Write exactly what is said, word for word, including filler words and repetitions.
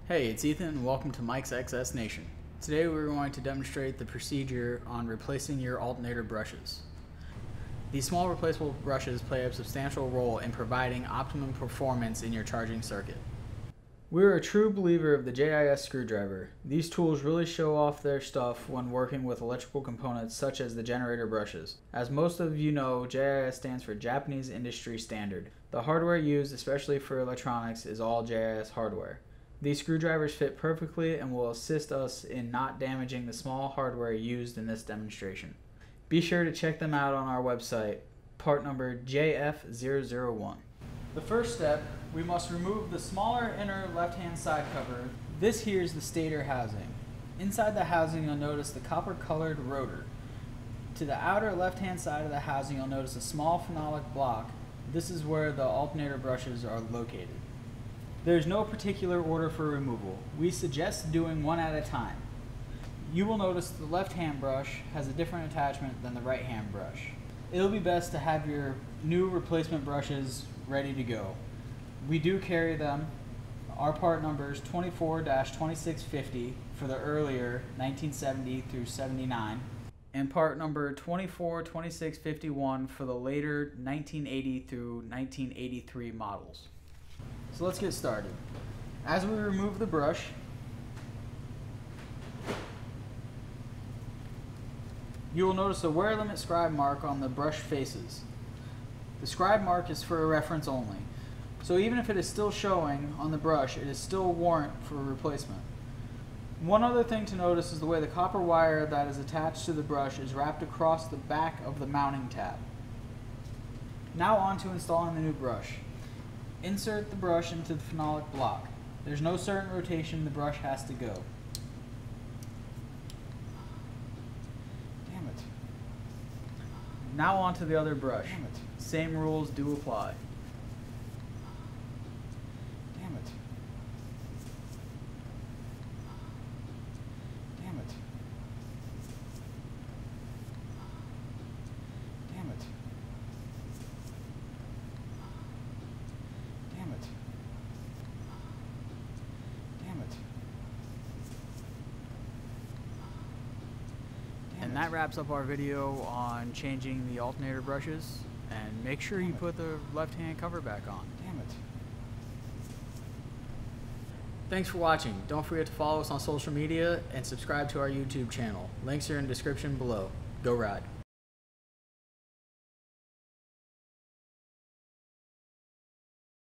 Hey, it's Ethan and welcome to Mike's X S Nation. Today we're going to demonstrate the procedure on replacing your alternator brushes. These small replaceable brushes play a substantial role in providing optimum performance in your charging circuit. We're a true believer of the J I S screwdriver. These tools really show off their stuff when working with electrical components such as the generator brushes. As most of you know, J I S stands for Japanese Industry Standard. The hardware used, especially for electronics, is all J I S hardware. These screwdrivers fit perfectly and will assist us in not damaging the small hardware used in this demonstration. Be sure to check them out on our website, part number J F zero zero one. The first step, we must remove the smaller inner left-hand side cover. This here is the stator housing. Inside the housing you'll notice the copper-colored rotor. To the outer left-hand side of the housing you'll notice a small phenolic block. This is where the alternator brushes are located. There's no particular order for removal. We suggest doing one at a time. You will notice the left-hand brush has a different attachment than the right-hand brush. It'll be best to have your new replacement brushes ready to go. We do carry them. Our part number is twenty-four dash twenty-six fifty for the earlier nineteen seventy through seventy-nine, and part number twenty-four twenty-six fifty-one for the later nineteen eighty through nineteen eighty-three models. So let's get started. As we remove the brush, you will notice a wear limit scribe mark on the brush faces. The scribe mark is for a reference only. So even if it is still showing on the brush, it is still warrant for replacement. One other thing to notice is the way the copper wire that is attached to the brush is wrapped across the back of the mounting tab. Now on to installing the new brush. Insert the brush into the phenolic block. There's no certain rotation the brush has to go. Damn it. Now on to the other brush. Damn it. Same rules do apply. Damn it. Damn it. Damn it. Damn it. Damn it. And that wraps up our video on changing the alternator brushes. And make sure you put the left-hand cover back on. Damn it. Thanks for watching. Don't forget to follow us on social media and subscribe to our YouTube channel. Links are in the description below. Go ride.